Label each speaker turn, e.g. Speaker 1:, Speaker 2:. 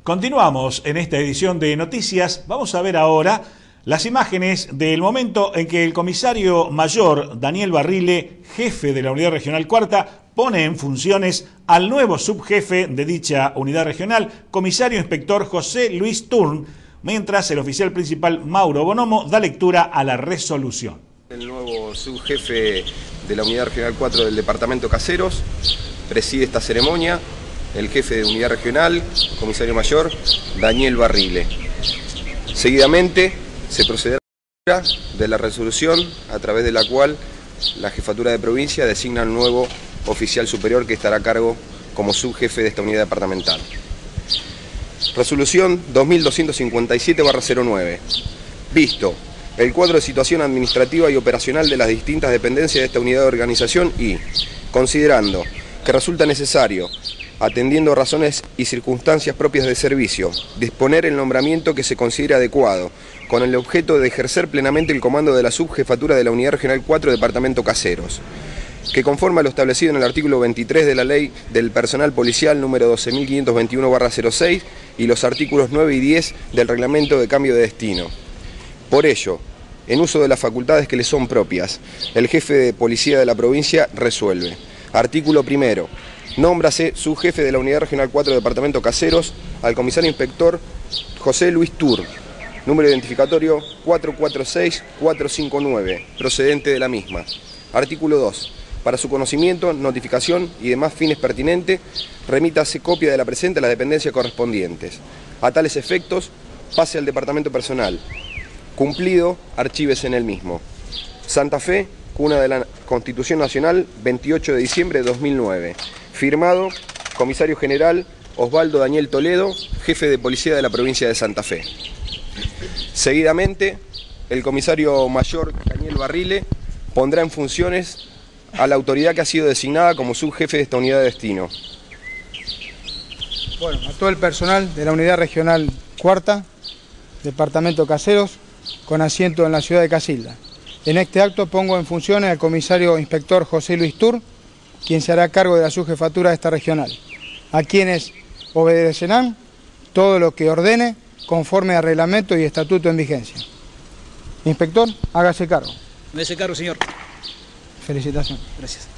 Speaker 1: Continuamos en esta edición de Noticias. Vamos a ver ahora las imágenes del momento en que el comisario mayor Daniel Barrile, jefe de la Unidad Regional Cuarta, pone en funciones al nuevo subjefe de dicha unidad regional, comisario inspector José Luis Turn, mientras el oficial principal Mauro Bonomo da lectura a la resolución.
Speaker 2: El nuevo subjefe de la Unidad Regional 4 del Departamento Caseros preside esta ceremonia el jefe de Unidad Regional, comisario mayor Daniel Barrile. Seguidamente se procederá de la resolución a través de la cual la Jefatura de Provincia designa al nuevo oficial superior que estará a cargo como subjefe de esta unidad departamental. Resolución 2257/09. Visto el cuadro de situación administrativa y operacional de las distintas dependencias de esta unidad de organización y, considerando que resulta necesario, atendiendo razones y circunstancias propias de servicio, disponer el nombramiento que se considere adecuado, con el objeto de ejercer plenamente el comando de la subjefatura de la Unidad Regional 4 Departamento Caseros, que conforme a lo establecido en el artículo 23 de la Ley del Personal Policial número 12.521/06 y los artículos 9 y 10 del Reglamento de Cambio de Destino. Por ello, en uso de las facultades que le son propias, el jefe de policía de la provincia resuelve. Artículo primero. Nómbrase subjefe de la Unidad Regional 4 Departamento Caseros al comisario inspector José Luis Turn, número identificatorio 446459, procedente de la misma. Artículo 2. Para su conocimiento, notificación y demás fines pertinentes, remítase copia de la presente a las dependencias correspondientes. A tales efectos, pase al departamento personal. Cumplido, archívese en el mismo. Santa Fe, cuna de la Constitución Nacional, 28 de diciembre de 2009. Firmado, comisario general Osvaldo Daniel Toledo, jefe de policía de la provincia de Santa Fe. Seguidamente, el comisario mayor Daniel Barrile pondrá en funciones a la autoridad que ha sido designada como subjefe de esta unidad de destino.
Speaker 3: Bueno, a todo el personal de la Unidad Regional Cuarta, Departamento Caseros, con asiento en la ciudad de Casilda. En este acto pongo en funciones al comisario inspector José Luis Turn, quien se hará cargo de la subjefatura de esta regional, a quienes obedecerán todo lo que ordene conforme a reglamento y estatuto en vigencia. Inspector, hágase cargo.
Speaker 4: Me hace cargo, señor.
Speaker 3: Felicitaciones.
Speaker 4: Gracias.